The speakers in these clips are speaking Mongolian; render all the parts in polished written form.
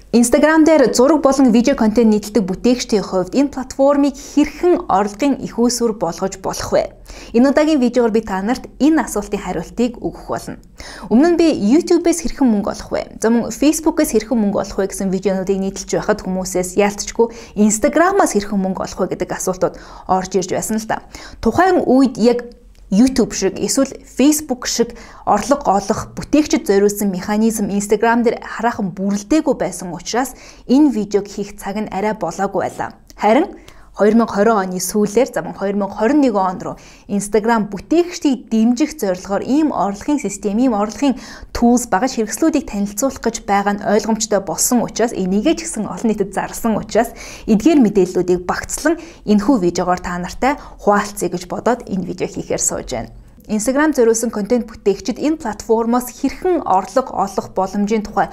Instagram дээр зураг болон видео контент нийтлдэг бүтээгчдийн хувьд энэ платформыг хэрхэн орлогын их үүсвэр болгож болох вэ? Энэ удаагийн видеогоор би та нарт энэ асуултын хариултыг өгөх болно. Өмнө нь би YouTube-ээс хэрхэн мөнгө олох вэ? За мөн Facebook-ээс хэрхэн мөнгө олох вэ гэсэн видеонуудыг нийтэлж байхад хүмүүсээс яалтчгүй Instagram-аас хэрхэн мөнгө олох вэ гэдэг асуултууд орж ирж байсан л да. Тухайн үед яг YouTube шиг эсвэл Facebook шиг орлого олох бүтээгчд зориулсан механизм Instagram дээр хараахан бүрэлдээгүй байсан учраас энэ видеог хийх цаг нь арай болоогүй байлаа. Харин 2020 оны сүүлээр 2021 он руу Instagram бүтээгчдийг дэмжих зорилгоор ийм орлогын систем, ийм орлогын tools багаж хэрэгслүүдийг танилцуулах гэж байгаа нь ойлгомжтой болсон учраас энийгээ ч гэсэн олон нийтэд зарласан учраас эдгээр мэдээллүүдийг багцлан энэхүү видеогоор та нартай хуваалцъя гэж бодоод энэ видео хийхээр сууж байна. Instagram зориулсан контент бүтээгчид энэ платформоос хэрхэн орлого олох боломжийн тухай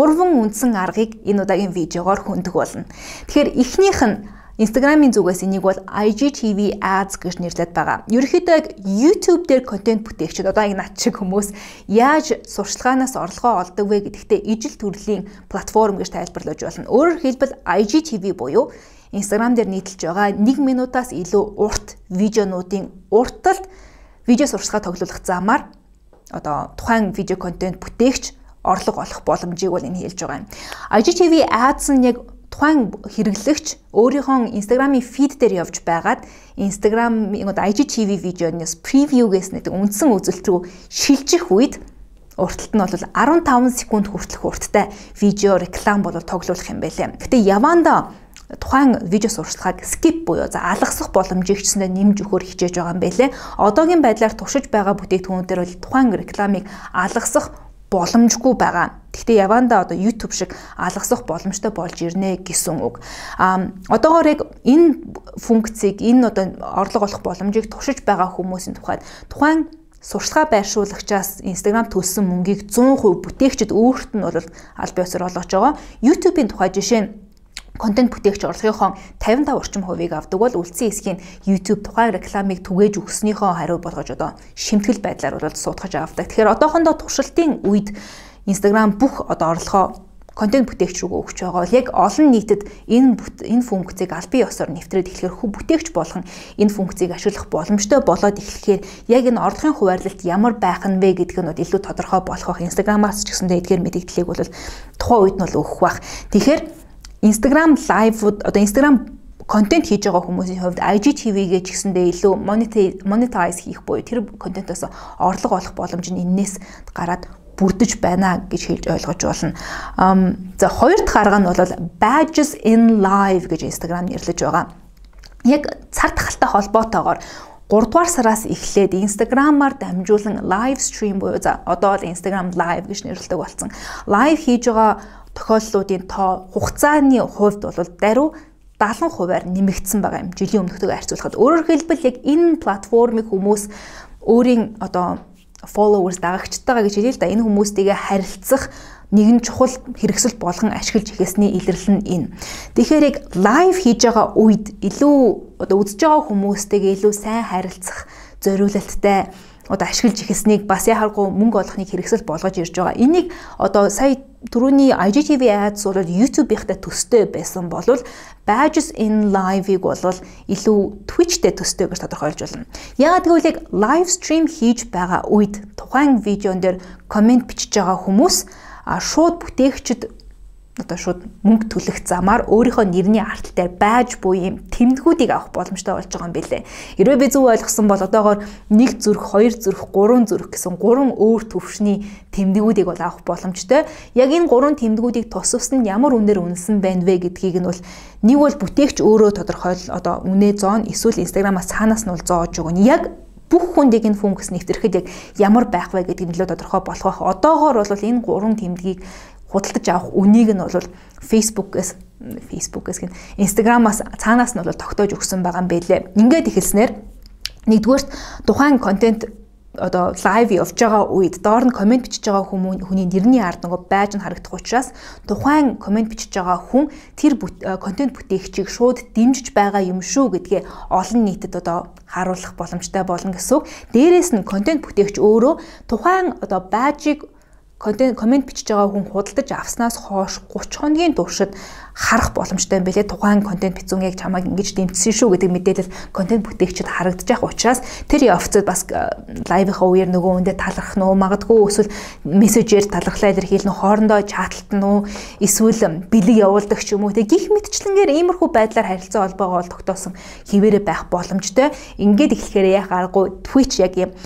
3 үндсэн аргыг энэ удаагийн видеогоор хөндөг болно. Тэгэхээр эхнийх нь Instagram-ийн зүгээс энийг бол IGTV ads гэж нэрлэдэг байгаа. Ерөнхийдөө яг YouTube дээр контент бүтээгчид одоо энэ над шиг хүмүүс яаж сурчлагаанаас орлогоо олдог вэ гэдэгтээ ижил төрлийн платформ гэж тайлбарлаж болно. Өөрөөр хэлбэл IGTV буюу Instagram дээр нийтэлж байгаа 1 минутаас илүү урт видеонуудын уртталд видео сурчлага тоглох замаар одоо тухайн видео контент бүтээгч орлого олох боломжийг бол энэ хэлж байгаа юм. IGTV ads нь яг тухайн хэрэглэгч өөрийнхөө Instagram-ийн фид дээр явж байгаад Instagram-ийн IGTV видеоноос превьюгээс нэг үндсэн үзэлт рүү шилжих үед уртталт нь бол 15 секунд хүртэлх урттай видео реклам болол тоглуулах юм байлээ. Гэтэ яванда тухайн видео сурчлагыг skip буюу алгасах боломжийг ч гэсэн нэмж өгөхөөр хичээж байгаа юм байлээ. Одоогийн байдлаар туршиж байгаа бүтээгдэхүүнүүдээр бол тухайн рекламыг алгасах боломжгүй байгаа. Гэхдээ яванда одоо YouTube шиг алгасах боломжтой болж ирнэ гэсэн үг. Одоогоор яг энэ функцийг энэ одоо орлого олох боломжийг туршиж байгаа хүмүүсийн тухайд тухайн сурчлага байршуулагчаас Instagram төлсөн мөнгийг 100% бүтээгчид өөрт нь бол аль биесээр олгож байгаа. YouTube-ийн тухай жишээ нь контент бүтээгч орлогынхоо 55% орчим хувийг авдаг бол үлдсэн хэсгийн YouTube тухайн рекламыг түгээж өгснөөхөө хариу болгож одоо шимтгэл байдлаар бол суудгаж авдаг. Тэгэхээр одоохондоо туршилтын үед Instagram бүх одоо орлогоо контент бүтээгч рүү өгч байгаа бол яг олон нийтэд энэ функцийг аль бие ёсоор нэвтрээд эхлэхээр бүтээгч болгон энэ функцийг ашиглах боломжтой болоод эхлэхээр яг энэ орлогын хуваарлалт ямар байх нь вэ гэдг нь илүү тодорхой болох бах. Instagram-аас ч гэсэндээ эдгээр мэдээллийг бол тухайн үед нь бол өгөх бах. Тэгэхээр Instagram live-уд одоо Instagram контент хийж байгаа хүмүүсийн хувьд IGTV-гээ ч гэсэндээ илүү monetize хийх буюу тэр контентоос орлого олох боломж нь энээс гараад бүрдэж байна гэж хэлж ойлгож болно. За хоёр дахь арга нь бол badges in live гэж Instagram нэрлэж байгаа. Яг цар тахалтай холбоотойгоор 3 дугаар сараас эхлээд Instagram-аар дамжуулан live stream буюу одоо л Instagram live гэж нэрлэдэг болсон. Live хийж байгаа тохиолдлуудын тоо хугацааны хувьд бол даруй 70%-аар нэмэгдсэн байгаа юм. Жилийн өмнөхтэйг харьцуулахад. Өөрөөр хэлбэл яг энэ платформыг хүмүүс өөрийн одоо followers дагагчтайгаа гэж хэлээ л да. Энэ хүмүүстэйгээ харилцах нэгэн чухал хэрэгсэл болгон ашиглаж ихээсний илэрлэл нь энэ. Тэгэхээр яг лайв хийж байгаа үед илүү одоо үзэж байгаа хүмүүстэйгээ илүү сайн харилцах зориулалттай одоо ашиглаж ихээснийг бас яхаггүй мөнгө олохныг хэрэгсэл болгож ирж байгаа. Энийг одоо сая түрүүний IGTV ads бол YouTube-ийнхтай төстэй байсан болвол badges in live-ыг бол илүү Twitch-тэй төстэй гэж тодорхойлж байна. Яагаад гэвэл яг live stream хийж байгаа үед тухайн видеон дээр комент бичиж байгаа хүмүүс шууд бүтээгчд одоо шууд мөнгө төлөх замаар өөрийнхөө нэрний артал дээр badge буюу юм тэмдгүүдийг авах боломжтой болж байгаа юм билээ. Хэрвээ би зөв ойлгосон бол одоогоор 1 зүрх, 2 зүрх, 3 зүрх гэсэн 3 өөр төвшний тэмдгүүдийг бол авах боломжтой. Яг энэ 3 тэмдгүүдийг тусвсан нь ямар үнээр үнэлсэн байна вэ гэдгийг нь бол нэг бол бүтээгч өөрөө тодорхойл одоо үнэ зоон эсвэл Instagram-аас цаанаас нь бол зоож өгнө. Яг бүх хүнд энэ функц нэвтрэхэд яг ямар байх вэ гэдгийг нөлөө тодорхой болох байх. Одоогоор бол энэ 3 тэмдгийг худалдаж авах үнийг нь бол Facebook-ээс гэн Instagram-аас цаанаас нь бол тогтоож өгсөн байгаа юм байлээ. Ингээд ихэлснээр нэгдүгээрт тухайн контент одоо лайв явж байгаа үед доор нь комент бичиж байгаа хүний нэрний ард нөгөө байж нь харагдах учраас тухайн комент бичиж байгаа хүн тэр контент бүтээгчийг шууд дэмжиж байгаа юм шүү гэдгээ олон нийтэд одоо харуулах боломжтой болно гэсэн үг. Дээрээс нь контент бүтээгч өөрөө тухайн одоо бажийг комент бичиж байгаа хүн худалдаж авснаас хойш 30 хоногийн туршид харах боломжтой юм билээ. Тухайн контент бичсэн яг чамайг ингэж дэмжсэн шүү гэдэг мэдээлэл контент бүтээгчид харагдаж байгаа учраас тэр явцад бас лайвынхаа үеэр нөгөө хүндээ талархах нь магадгүй эсвэл мессежээр талархлаа илэрхийлнэ, хоорондоо чатлтна уу, эсвэл бэлэг явуулдаг ч юм уу. Тэг гих мэтчлэнгээр иймэрхүү байдлаар харилцаа холбоогоо тогтоосон хിവэрэ байх боломжтой. Ингээд эхлэхээр яг аргагүй Twitch яг юм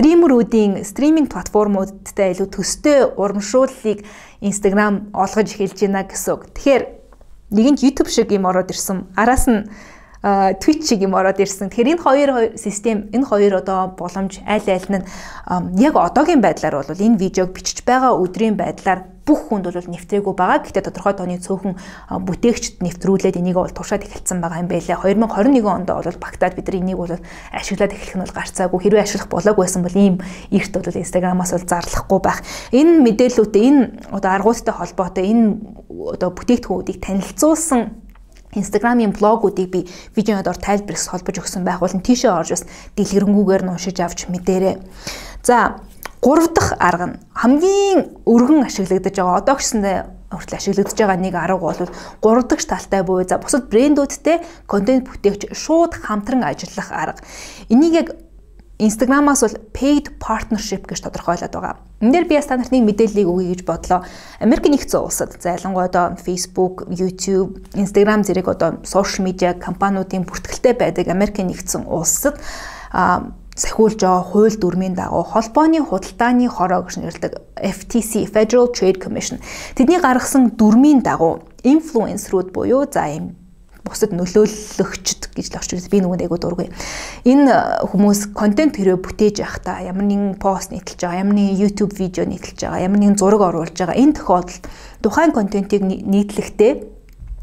стриминг платформудтай илүү төстэй урамшууллыг Instagram олгож эхэлж байна гэсэн үг. Тэгэхээр нэгэнт YouTube шиг юм ороод ирсэн. Араас нь Twitch шиг юм ороод ирсэн. Тэгэхээр энэ хоёр систем, энэ хоёр одоо боломж аль нь яг одоогийн байдлаар бол энэ видеог бичиж байгаа өдрийн байдлаар бүх хүнд бол нэвтрээгүй байгаа. Гэхдээ тодорхой тооны цөөхөн бүтээгчд нэвтрүүлээд энийг бол туршаад эхэлсэн байгаа юм байлаа. 2021 онд бол багтаад бид нар энийг бол ашиглаад эхлэх нь бол гарцаагүй. Хэрвээ ашиглах болоогүй байсан бол ийм эрт бол Instagram-аас бол зарлахгүй байх. Энэ мэдээллүүдтэй, энэ одоо аргуудтай холбоотой энэ одоо бүтээгдэхүүнүүдийг танилцуулсан Instagram-ийн блогуудыг би видеоноор тайлбарлаж холбож өгсөн байх бол тийшээ орж бас дэлгэрэнгүйгээр нь уншиж авч мэдээрэй. За 3 дахь арга нь хамгийн өргөн ашиглагдаж байгаа одоо гэсэндээ хүртэл ашиглагдаж байгаа нэг арга бол 3 дахь талтай буюу за бусад брэндүүдтэй контент бүтээгч шууд хамтран ажиллах арга. Энийг яг Instagram-аас бол paid partnership гэж тодорхойлоод байгаа. Энэ дээр би та нарт нэг мэдээллийг өгье гэж бодлоо. Америк нэгдсэн улсад зайлангуй одоо Facebook, YouTube, Instagram зэрэг одоо сошиал медиа компаниудын бүртгэлтэй байдаг Америк нэгдсэн улсад сахиулж байгаа хууль дүрмийн дагуу холбооны худалдааны хороо гэж нэрлэдэг FTC Federal Trade Commission тэдний гаргасан дүрмийн дагуу инфлюенсерүүд буюу за ийм бусад нөлөөлөгчд гэж л орчуулсан. Би нүгэнд айгуу дургүй. Энэ хүмүүс контент хэрэг бүтээж явахдаа ямар нэгэн пост нийтэлж байгаа, ямар нэгэн YouTube видео нийтэлж байгаа, ямар нэгэн зураг оруулж байгаа. Энэ тохиолдолд тухайн контентийг нийтлэхдээ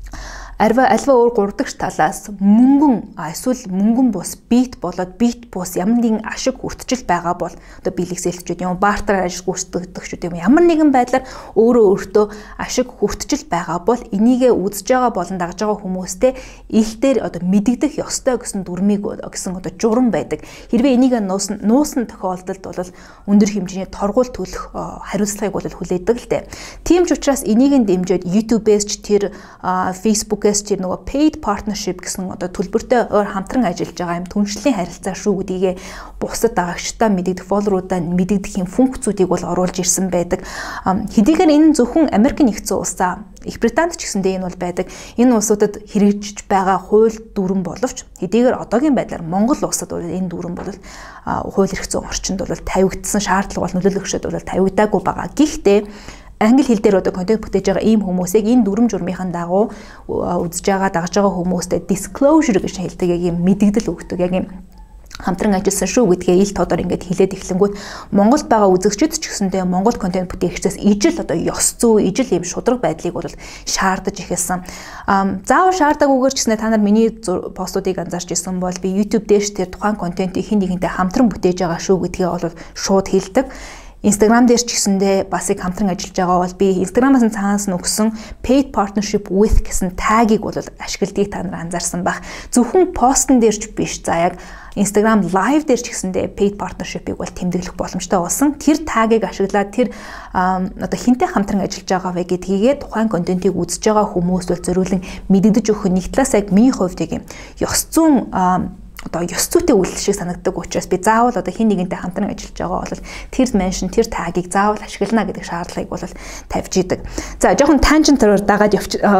альва өөр 3 дахь талаас мөнгөн эсвэл мөнгөн бус бит болоод бит бус ямар нэгэн ашиг хүртжил байгаа бол одоо бэлэгсэлтчүүд юм бартер ажил гүйцэтгэгчүүд юм ямар нэгэн байдлаар өөртөө ашиг хүртжил байгаа бол энийгээ үзэж байгаа болон дагж байгаа хүмүүстэй ил дээр одоо мэдэгдэх ёстой гэсэн дүрмийг гэсэн одоо журам байдаг. Хэрвээ энийг нуусан тохиолдолд бол өндөр хэмжээний торгуул төлөх хариуцлагыг бол хүлээдэг л дээ. Тийм ч учраас энийг дэмжиж YouTube-ээс ч тэр Facebook-ээс ч нөгөө paid partnership гэсэн одоо төлбөртэй хамтран ажиллаж байгаа юм түншлэлийн харилцаа шүү гэдгийг бусад дагагчдаа мэдэгдэх фолловеруудаа мэдэгдэх юм функцүүдийг бол оруулж ирсэн байдаг. Хэдийгээр энэ зөвхөн Америк нэгдсэн улсаа Их Британд ч гэсэндээ энэ бол байдаг. Энэ улсуудад хэрэгжиж байгаа хууль дүрэн боловч хэдийгээр одоогийн байдлаар Монгол улсад бол энэ дүрэн бол хууль эрх зүйн орчинд бол тавигдсан шаардлага бол нөлөөлөгчд бол тавигдаагүй байгаа. Гэхдээ англи хэл дээр одоо контент бүтээж байгаа ийм хүмүүсийг энэ дүрм журмынхаа дагуу үзэж байгаа дагж байгаа хүмүүстэй disclosure гэж хэлдэг яг юм мэдэгдэл өгдөг яг юм хамтран ажилласан шүү гэдгээ ил тодор ингээд хэлээд эхлэнгүүт Монголд байгаа үзэгчид ч гэсэндээ Монгол контент бүтээгчдээс ижил одоо ёс зүй, ижил юм шудраг байдлыг бол шаардаж эхэлсэн. Заавал шаардаагүйгээр ч гэсэндээ та нар миний постуудыг анзаарч ирсэн бол би YouTube дээш тэр тухайн контентийг хэн нэгэнтэй хамтран бүтээж байгаа шүү гэдгээ бол шууд хэлдэг. Instagram дээр ч гэсэндээ бас их хамтран ажиллаж байгаа бол би Instagram-аас цаанаас нь өгсөн paid partnership with гэсэн тагийг бол ашигладгийг та нар анзаарсан байх. Зөвхөн постн дээр ч биш. За яг Instagram live дээр ч гэсэндээ paid partnership-ийг бол тэмдэглэх боломжтой болсон. Тэр тагийг ашиглаад тэр одоо хинтээ хамтран ажиллаж байгаа вэ гэдгийгээ тухайн контентийг үзэж байгаа хүмүүст бол зориулан мэдэгдэж өгөх нэг талаас яг миний хувьд яг юм ёс зүйн одоо ёс зүйтэй үйлдэл шиг санагддаг учраас би заавал одоо хин нэгэнтэй хамтран ажиллаж байгаа бол тэр меншн тэр тагийг заавал ашиглана гэдэг шаардлагыг бол тавьж идэг. За жоохон тангентаар дагаад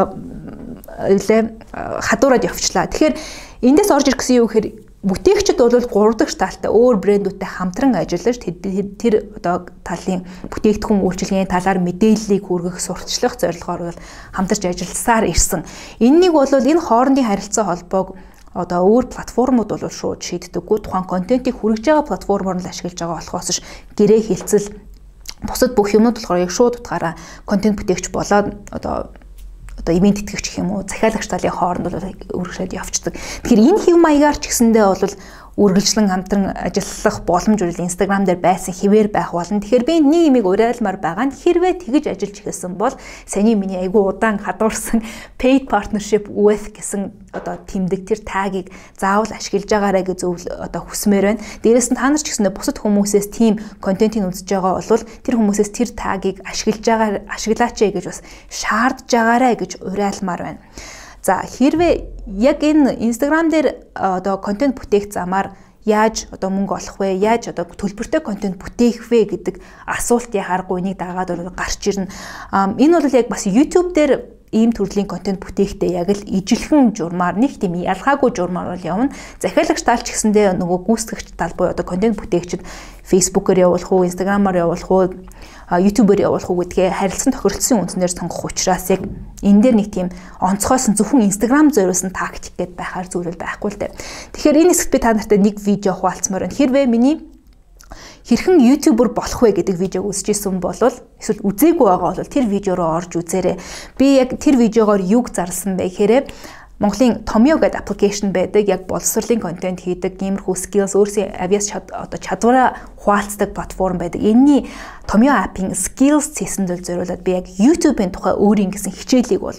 хадуураад явчлаа. Тэгэхээр эндээс орж ирэх гэсэн юу гэхээр бүтээгчид бол 3 дахь талтай өөр брэндүүдтэй хамтран ажиллаж тэр одоо талын бүтээгдэхүүн үйлчилгээний талаар мэдээллийг хүргэх, сурталчлах зорилгоор бол хамтарч ажилласаар ирсэн. Энэнийг бол энэ хоорондын харилцаа холбоог одоо өөр платформуд бол шууд шийддэггүй. Тухайн контентийг хүргэж байгаа платформоор нь ашиглаж байгаа болохоос гэрээ хэлцэл бусад бүх юмнууд болохоор яг шууд утгаараа контент бүтээгч болоод одоо ивент тэтгэгч гэх юм уу захиалагч талын хооронд бол үргэлжлээд явцдаг. Тэгэхээр энэ хэв маягаар ч гэсэндээ бол үргэлжлэн хамтран ажиллах боломж үрэл Instagram дээр байсан хэвээр байх болно. Тэгэхээр би нэг юмыг уриалмаар байгаа нь хэрвээ тэгж ажиллаж эхэлсэн бол саяны миний айгүй удаан хадуурсан paid partnership with гэсэн одоо тэмдэг тэр тагийг заавал ашиглаж байгаарай гэж зөвл одоо хүсмээр байна. Дээрээс нь та нар ч гэсэн бусад хүмүүсээс тийм контентийг үзэж байгаа бол тэр хүмүүсээс тэр тагийг ашиглаач гэж бас шаардж байгаарай гэж уриалмаар байна. За хэрвээ яг энэ Instagram дээр одоо контент бүтээх замаар яаж одоо мөнгө олох вэ? Яаж одоо төлбөртэй контент бүтээх вэ гэдэг асуултын харгуй энийг дагаад гарч ирнэ. Энэ бол яг бас YouTube дээр ийм төрлийн контент бүтээхдээ яг л ижилхэн журмаар нэг тийм ялгаагүй журмаар бол явна. Захиалагч тал ч гэсэндээ нөгөө гүйцэтгэгч тал буюу одоо контент бүтээгчид Facebook-оор явуулах уу, Instagram-аар явуулах уу, YouTube-оор явуулах уу гэдгээ харилцан тохиролцсон үндснээр сонгох учраас яг энэ дээр нэг тийм онцгойсон зөвхөн Instagram зориулсан тактик гэдээ байхаар зүйл байхгүй л дээ. Тэгэхээр энэ хэсэгт би та нартай нэг видео хуваалцмаар байна. Хэрвээ миний хэрхэн YouTuber болох вэ гэдэг видеог үзчихсэн бол эсвэл үзээгүй байгаа бол тэр видео руу орж үзээрэй. Би яг тэр видеогоор юуг зарласан бэ гэхээр Монголын Tomio гэдэг аппликейшн байдаг. Яг боловсролын контент хийдэг, иймэрхүү skills өөрсдийн авиас одоо чадвараа хуваалцдаг платформ байдаг. Энэний Tomio app-ийн skills цэсэнд зориулаад би яг YouTube-ийн тухай өөрийн гэсэн хичээлийг бол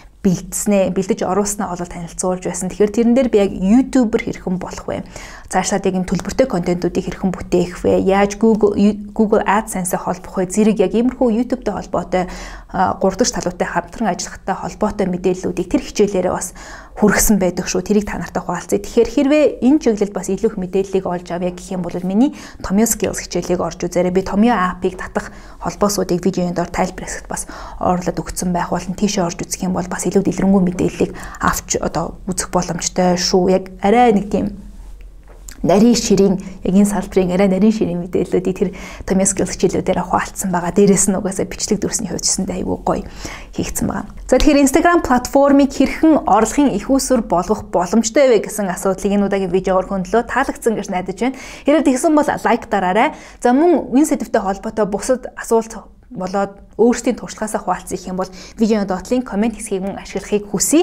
бэлдэж оруулснаа олол танилцуулж байсан. Тэгэхээр тэрэн дээр би яг YouTuber хэрхэн болох вэ? Цаашлаад яг юм төлбөртэй контентуудыг хэрхэн бүтээх вэ? Яаж Google AdSense-тэй холбох вэ? Зэрэг яг иймэрхүү YouTube-тэй холбоотой 3 дахь талуудтай хамтран ажиллахтай холбоотой мэдээллүүдийг тэр хичээлээрээ бас хүргэсэн байдаг шүү. Тэрийг та нартай хуваалцъя. Тэгэхээр хэрвээ энэ чиглэлд бас илүү их мэдээллийг олж авъя гэх юм бол миний Tomio Skills хичээлийг орж үзээрэй. Би Tomio app-ыг татах холбоосуудыг видеоны доор тайлбар хэсэгт бас оруулаад өгсөн байх болно. Тийшээ орж үзэх юм бол бас илүү дэлгэрэнгүй мэдээллийг авч одоо үзэх боломжтой шүү. Яг арай нэг тийм нарийн ширийн яг энэ салбарын арай нарийн ширийн мэдээллүүдийг тэр Tomio Skills хичээлүүдээр хуваалцсан байгаа. Дээрээс нь угаасаа бичлэг дүрсний хувьчсэндээ айгүй гоё хийгдсэн байгаа. За тэгэхээр Instagram платформыг хэрхэн орлогын их үүсвэр болгох боломжтой вэ гэсэн асуудлыг энэ удаагийн видеогоор хөндлөө таалагдсан гэж найдаж байна. Хэрэг тэгсэн бол лайк дараарай. За мөн энэ сэдвтэй холбоотой бусад асуулт болоод өөрсдийн туршлагаасаа хуваалцах юм бол видеоны доотлын комент хэсгийг мөн ашиглахыг хүсье.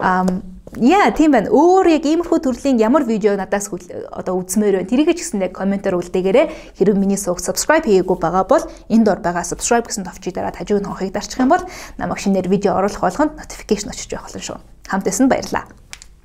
Тийм байна. Өөр яг иймэрхүү төрлийн ямар видео надаас одоо үзмээр байна. Тэрийг ч гэсэндээ комментээр үлдээгээрэй. Хэрвээ миний сувг subscribe хийгээгүй байгаа бол энэ дор байгаа subscribe гэсэн товчийг дараад хажууг нь хонхыг дарчих юм бол намайг шинээр видео оруулах болгонд notification очиж байх болно шүү. Хамт байсан баярлалаа.